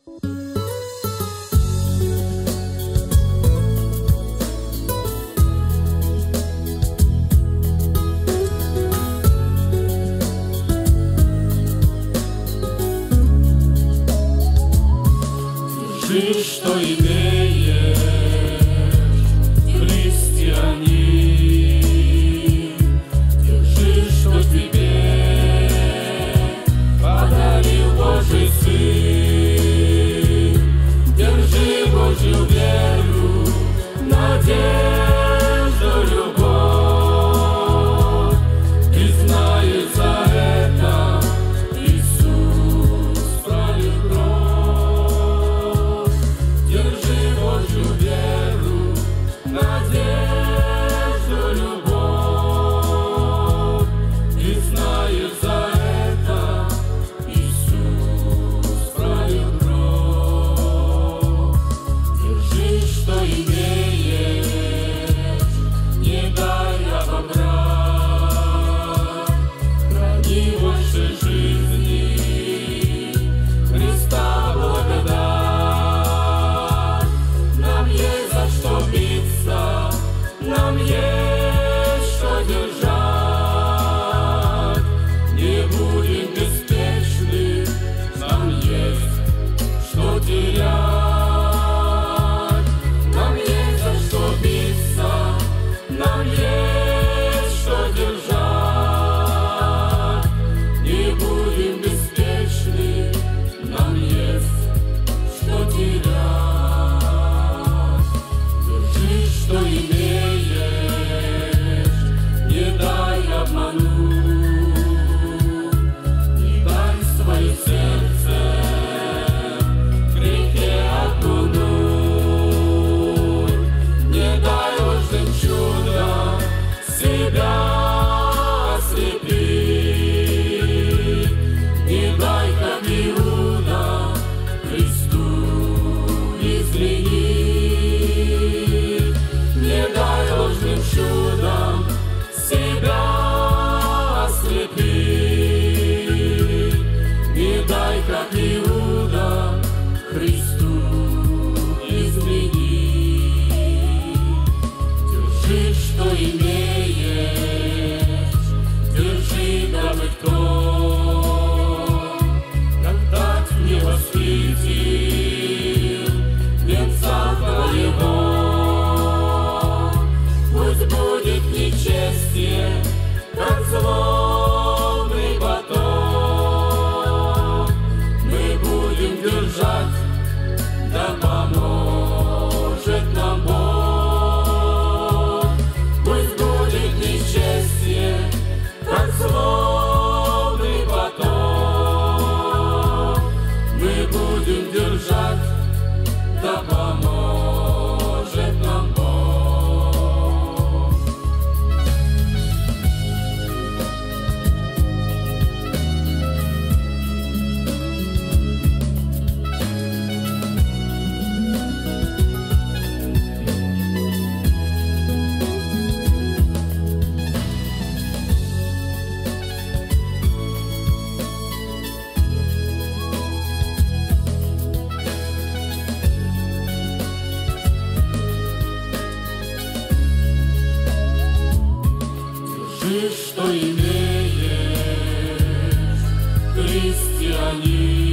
Держи, что имеешь, христианин, держи, что тебе подарил Божий Сын. Держи Божью веру, надежду, любовь, и знаешь за это Иисус пролил кровь. Держи Божью веру, надежду, любовь, и знаешь за это Иисус пролил кровь. Держи, что имеешь, не дай обобрать, храни больше жизни, Христа благодать. Нам есть за что биться, нам есть что держать, не будем беспечны, нам есть что терять. Нам есть за что биться, нам есть что держать, не будем беспечны, нам есть что терять. Держи, что имеешь, не дай обмануть, не дай свое сердце в грехе окунуть, не дай ложным чудом себя ослепить, не дай, как Иуда, Христу изменить, не дай ложным чудом себя ослепить, не дай, как Иуда, Христу изменить. Держи, что имеешь, держи, дабы кто когда-то не восхитил венца твоего. Пусть будет нечестие, как злобный поток, мы будем держать, да поможет нам Бог. Пусть будет нечестие, как злобный поток, мы будем держать, да поможет нам Бог. Держи, что имеешь, христианин,